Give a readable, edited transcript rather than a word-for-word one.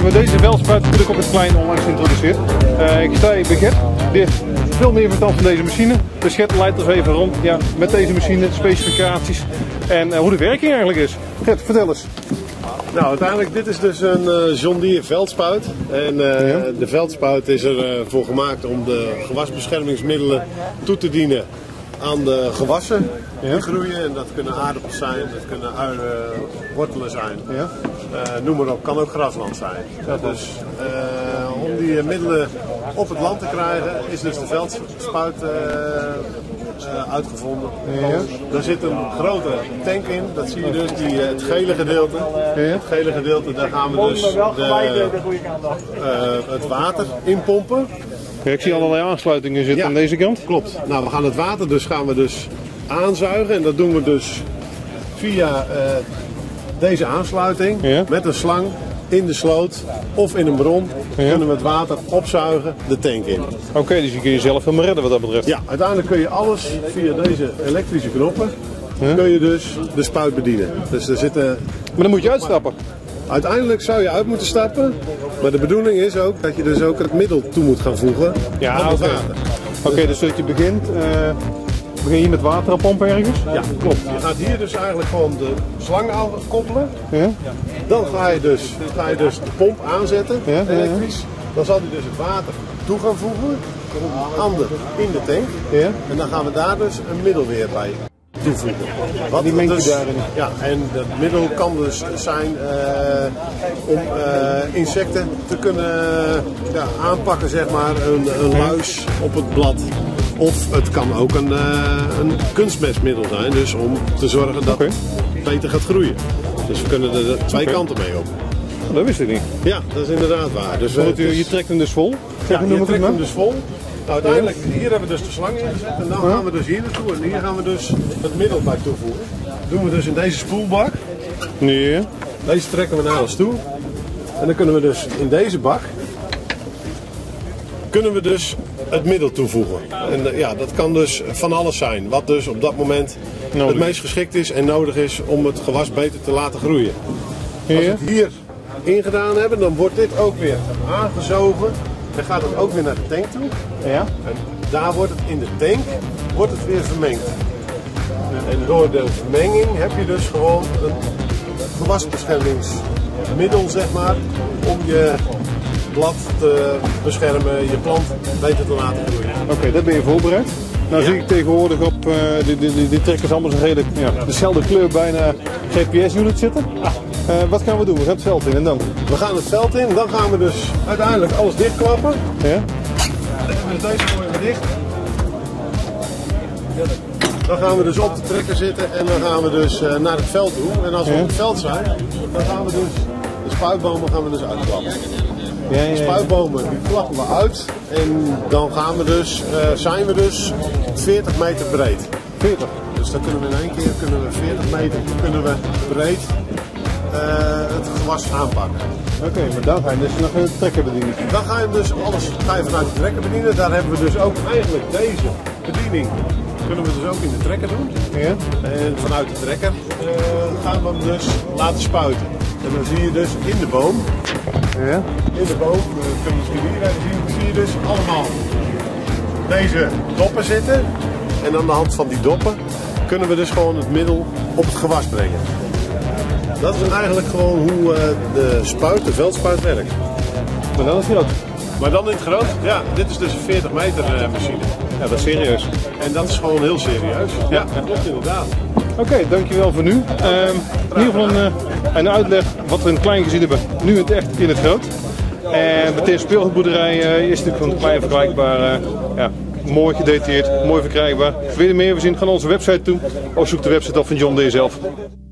hebben we deze veldspuit natuurlijk op het klein onlangs geïntroduceerd. Ik sta hier bij Gert, die heeft veel meer verstand van deze machine. Dus Gert leidt ons even rond met deze machine, specificaties en hoe de werking eigenlijk is. Gert, vertel eens. Nou, uiteindelijk dit is dus een John Deere veldspuit. En de veldspuit is er voor gemaakt om de gewasbeschermingsmiddelen toe te dienen aan de gewassen die groeien. En dat kunnen aardappels zijn, dat kunnen uien, wortelen zijn. Ja. Noem maar op, kan ook grasland zijn. Dus om die middelen op het land te krijgen is dus de veldspuit uitgevonden. Ja. Daar zit een grote tank in, dat zie je dus, het gele gedeelte. Ja. Het gele gedeelte, daar gaan we dus het water in pompen. Ja, ik zie allerlei aansluitingen zitten aan deze kant. Klopt. Nou, we gaan het water gaan we dus aanzuigen en dat doen we dus via deze aansluiting met een slang in de sloot of in een bron kunnen we het water opzuigen de tank in. Oké, dus je kun je zelf helemaal redden wat dat betreft. Ja, uiteindelijk kun je alles via deze elektrische knoppen kun je dus de spuit bedienen. Dus er zitten... Maar dan moet je uitstappen. Uiteindelijk zou je uit moeten stappen, maar de bedoeling is ook dat je dus ook het middel toe moet gaan voegen aan het water. Oké, dus dat je begint je met water pompen ergens? Ja, klopt. Je gaat hier dus eigenlijk gewoon de slang aan koppelen. Ja. Dan ga je dus de pomp aanzetten, elektrisch. Dan zal hij dus het water toe gaan voegen in de tank. Ja. En dan gaan we daar dus een middel weer bij toevoegen. Wat die mengt je daarin? Ja, en dat middel kan dus zijn om insecten te kunnen aanpakken, zeg maar, een luis op het blad. Of het kan ook een kunstmestmiddel zijn, dus om te zorgen dat het beter gaat groeien. Dus we kunnen er twee kanten mee op. Dat wist ik niet. Ja, dat is inderdaad waar. Dus je trekt hem dus vol? Ja, je trekt hem dus vol. Nou, uiteindelijk, hier hebben we dus de slang ingezet en dan gaan we dus hier naartoe en hier gaan we dus het middel bij toevoegen. Dat doen we dus in deze spoelbak. Nee. Deze trekken we naar ons toe en dan kunnen we dus in deze bak het middel toevoegen. En dat kan dus van alles zijn, wat dus op dat moment het meest geschikt is en nodig is om het gewas beter te laten groeien. Als we het hier ingedaan hebben, dan wordt dit ook weer aangezogen. Dan gaat het ook weer naar de tank toe. Ja. En daar wordt het in de tank weer vermengd. En door de vermenging heb je dus gewoon een gewasbeschermingsmiddel, zeg maar, om je blad te beschermen, je plant beter te laten groeien. Oké, daar ben je voorbereid. Nou zie ik tegenwoordig op die trekkers allemaal zo'n hele dezelfde kleur bijna GPS-unit zitten. Wat gaan we doen? We gaan het veld in en dan? We gaan het veld in, dan gaan we dus uiteindelijk alles dichtklappen. Ja. Dus deze gooien we dicht. Dan gaan we dus op de trekker zitten en dan gaan we dus naar het veld toe. En als we op het veld zijn, dan gaan we dus de spuitbomen uitklappen. De spuitbomen die klappen we uit en dan zijn we dus 40 meter breed. 40? Dus dan kunnen we in één keer 40 meter breed het gewas aanpakken. Oké, maar dan ga je dus nog een trekker bedienen. Dan ga je dus vanuit de trekker bedienen. Daar hebben we dus ook eigenlijk deze bediening. Kunnen we dus ook in de trekker doen. Ja. En vanuit de trekker gaan we hem dus laten spuiten. En dan zie je dus in de boom. Ja. In de boom, kun je misschien hier even zien, zie je dus allemaal deze doppen zitten. En aan de hand van die doppen kunnen we dus gewoon het middel op het gewas brengen. Dat is eigenlijk gewoon hoe de veldspuit werkt. Maar dan is het groot. Maar dan in het groot? Ja, dit is dus een 40 meter machine. Ja, dat is serieus. En dat is gewoon heel serieus. Ja, dat klopt inderdaad. Oké, dankjewel voor nu. In ieder geval een uitleg wat we in het klein gezien hebben, nu in het echt in het groot. En met deze speelgoedboerderij is het natuurlijk van het klein vergelijkbaar. Mooi gedetailleerd, mooi verkrijgbaar. Wil je er meer over zien, ga naar onze website toe of zoek de website op van John Deere zelf.